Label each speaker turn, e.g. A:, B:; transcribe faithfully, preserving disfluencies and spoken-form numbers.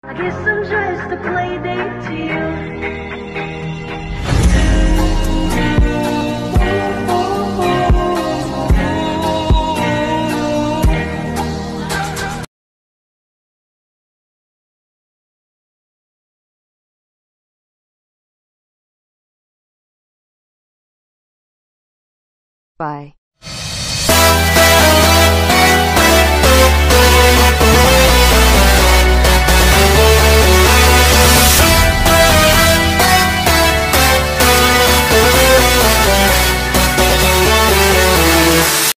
A: I guess I'm just a play date to you.
B: Bye.